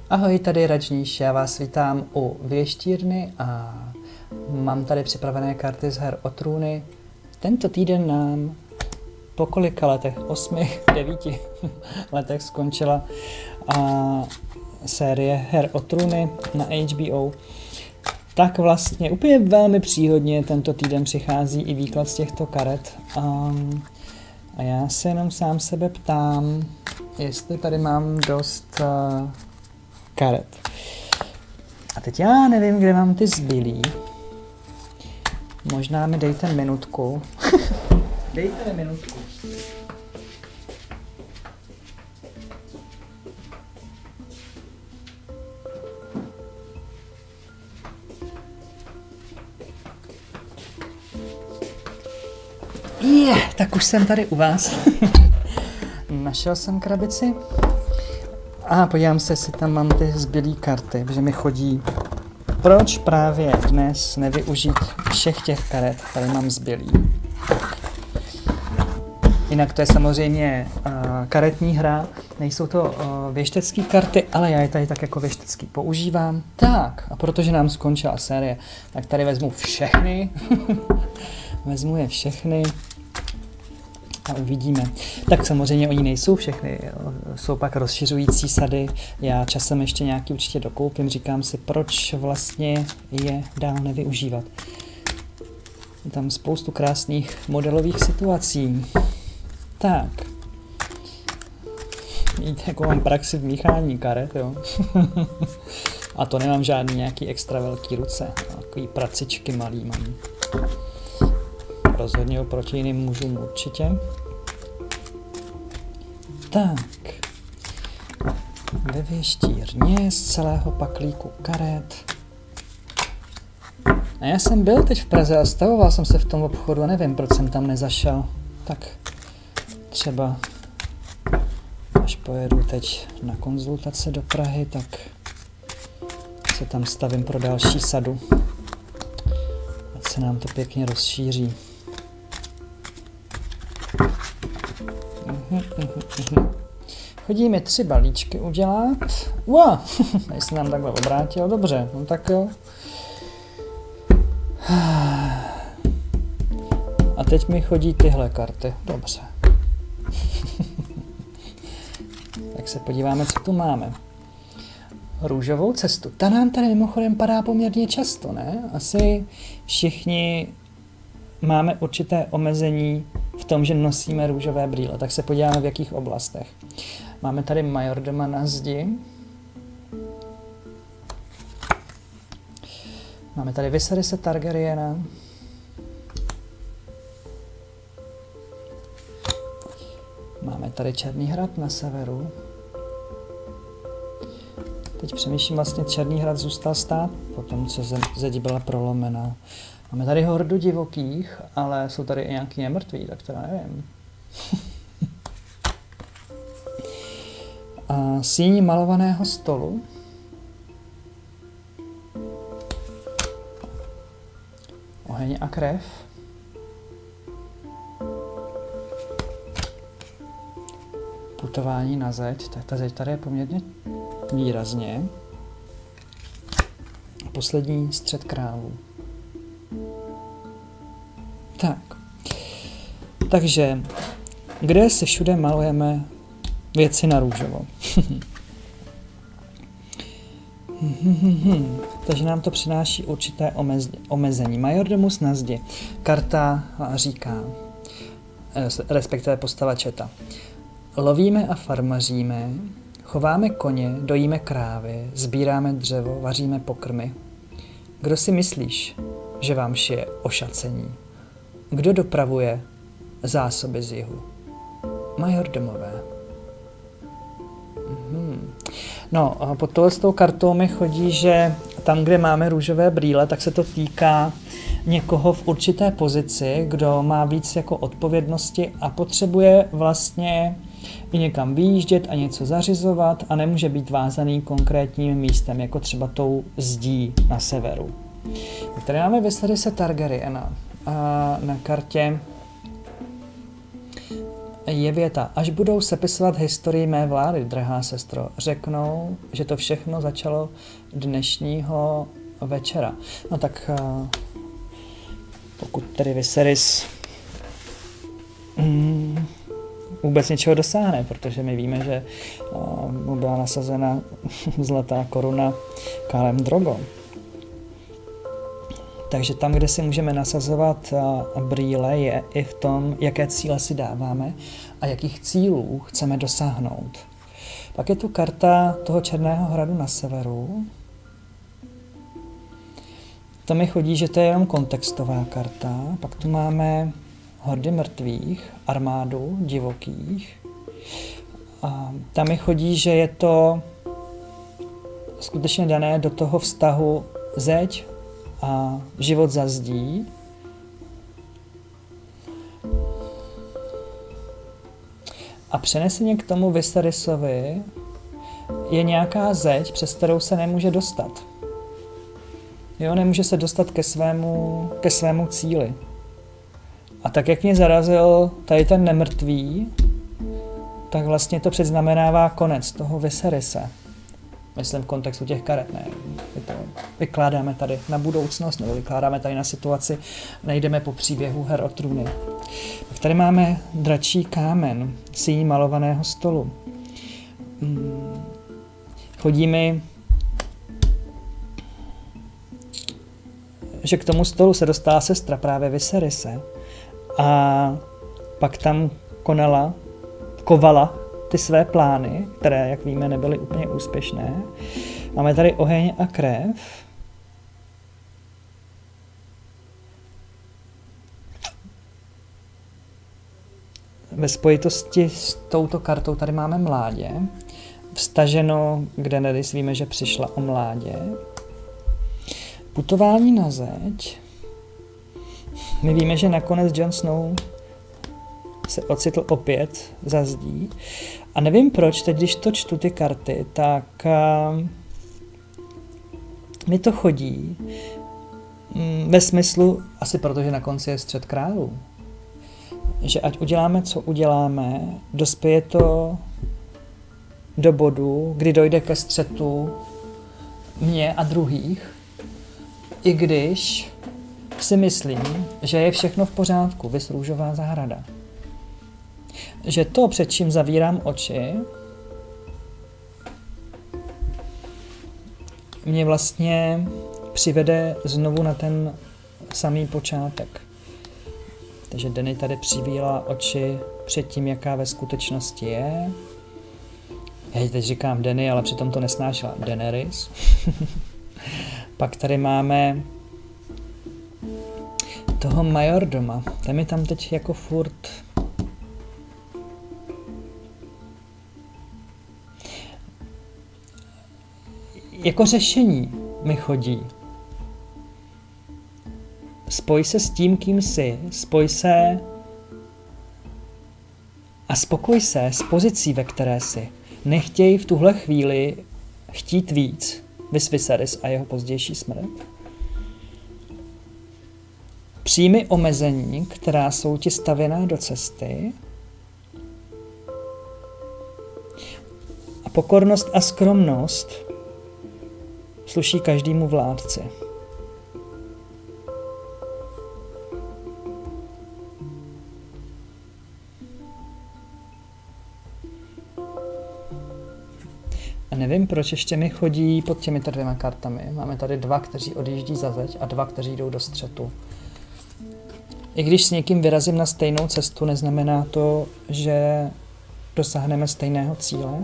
Ahoj, tady Radžníš, já vás vítám u věštírny a mám tady připravené karty z her o trůny. Tento týden nám po kolika letech, 8, 9 letech skončila série her o trůny na HBO. Tak vlastně úplně velmi příhodně tento týden přichází i výklad z těchto karet. A já se jenom sám sebe ptám, jestli tady mám dost karet. A teď já nevím, kde mám ty zbylý. Možná mi dejte minutku. Dejte mi minutku. Tak už jsem tady u vás. Našel jsem krabici. A podívám se, jestli tam mám ty zbylý karty, protože mi chodí. Proč právě dnes nevyužít všech těch karet, které mám zbylý? Jinak to je samozřejmě karetní hra, nejsou to věštecké karty, ale já je tady tak jako věštecký používám. Tak, a protože nám skončila série, tak tady vezmu všechny. Vezmu je všechny. A uvidíme. Tak samozřejmě oni nejsou všechny, jsou pak rozšiřující sady, já časem ještě nějaký určitě dokoupím, říkám si, proč vlastně je dál nevyužívat. Je tam spoustu krásných modelových situací. Tak. Vidíte, jako mám praxi v míchání karet, jo. A to nemám žádný nějaký extra velký ruce, takový pracičky malý mám. Rozhodně oproti jiným mužům určitě. Tak. Ve věštírně z celého paklíku karet. A já jsem byl teď v Praze a stavoval jsem se v tom obchodu a nevím, proč jsem tam nezašel. Tak třeba až pojedu teď na konzultace do Prahy, tak se tam stavím pro další sadu. Ať se nám to pěkně rozšíří. Chodí mi 3 balíčky udělat. Wow, tady se nám takhle obrátil, dobře, no tak jo. A teď mi chodí tyhle karty, dobře. Tak se podíváme, co tu máme. Růžovou cestu, ta nám tady mimochodem padá poměrně často, ne? Asi všichni máme určité omezení v tom, že nosíme růžové brýle, tak se podíváme, v jakých oblastech. Máme tady majordoma na zdi. Máme tady Viserise Targaryena. Máme tady Černý hrad na severu. Teď přemýšlím, vlastně Černý hrad zůstal stát po tom, co zeď byla prolomena. Máme tady hordu divokých, ale jsou tady i nějaký nemrtví, tak to nevím. A síň malovaného stolu. Oheň a krev. Putování na zeď. Tak ta zeď tady je poměrně výrazně. A poslední střed králů. Tak. Takže, kde si všude malujeme věci na růžovo? Takže nám to přináší určité omezení. Majordomus na zdi. Karta říká, respektive postava četa. Lovíme a farmaříme, chováme koně, dojíme krávy, sbíráme dřevo, vaříme pokrmy. Kdo si myslíš, že vám šije ošacení? Kdo dopravuje zásoby z jihu? Majordomové. No, pod touhletou kartou mi chodí, že tam, kde máme růžové brýle, tak se to týká někoho v určité pozici, kdo má víc jako odpovědnosti a potřebuje vlastně i někam vyjíždět a něco zařizovat a nemůže být vázaný konkrétním místem, jako třeba tou zdí na severu. Tady máme Viserise Targaryena. A na kartě je věta. Až budou sepisovat historii mé vlády, drahá sestro, řeknou, že to všechno začalo dnešního večera. No tak pokud tedy Viserys vůbec něčeho dosáhne, protože my víme, že mu byla nasazena zlatá koruna Khálem Drogom. Takže tam, kde si můžeme nasazovat brýle, je i v tom, jaké cíle si dáváme a jakých cílů chceme dosáhnout. Pak je tu karta toho Černého hradu na severu. To mi chodí, že to je jenom kontextová karta. Pak tu máme hordy mrtvých, armádu divokých. A tam mi chodí, že je to skutečně dané do toho vztahu zeď a život za zdí. A přeneseně k tomu Viserysovi je nějaká zeď, přes kterou se nemůže dostat. Jo, nemůže se dostat ke svému cíli. A tak, jak mě zarazil tady ten nemrtvý, tak vlastně to předznamenává konec toho Viseryse. Myslím v kontextu těch karet, ne. Vykládáme tady na budoucnost, nebo vykládáme tady na situaci, nejdeme po příběhu Her o trůny. Tak tady máme dračí kámen, síň malovaného stolu. Chodí mi, že k tomu stolu se dostala sestra právě Viseryse a pak tam kovala ty své plány, které, jak víme, nebyly úplně úspěšné. Máme tady oheň a krev. Ve spojitosti s touto kartou tady máme mládě. Vstaženo, kde Daenerys víme, že přišla o mládě. Putování na zeď. My víme, že nakonec Jon Snow se ocitl opět za zdí. A nevím proč, teď když to čtu ty karty, tak mi to chodí ve smyslu, asi protože na konci je střet králů, že ať uděláme, co uděláme, dospěje to do bodu, kdy dojde ke střetu mě a druhých, i když si myslím, že je všechno v pořádku, viz růžová zahrada. Že to, před čím zavírám oči, mě vlastně přivede znovu na ten samý počátek. Takže Dany tady přivíla oči před tím, jaká ve skutečnosti je. Já teď říkám Dany, ale přitom to nesnášela Daenerys. Pak tady máme toho majordoma. Ten mi tam teď jako furt jako řešení mi chodí. Spoj se s tím, kým jsi. Spoj se a spokoj se s pozicí, ve které jsi. Nechtěj v tuhle chvíli chtít víc. Viserys a jeho pozdější smrt. Přijmi omezení, která jsou ti stavěná do cesty. A pokornost a skromnost sluší každému vládci. A nevím, proč ještě mi chodí pod těmito dvěma kartami. Máme tady dva, kteří odjíždí za zeď a dva, kteří jdou do střetu. I když s někým vyrazím na stejnou cestu, neznamená to, že dosáhneme stejného cíle.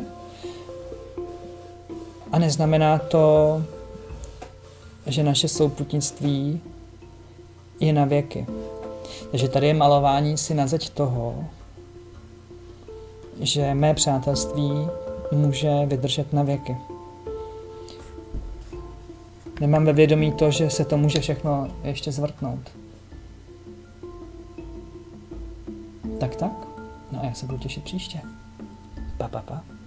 A neznamená to, že naše souputnictví je na věky. Takže tady je malování si na zeď toho, že mé přátelství může vydržet na věky. Nemám ve vědomí to, že se to může všechno ještě zvrtnout. Tak. No a já se budu těšit příště. Pa.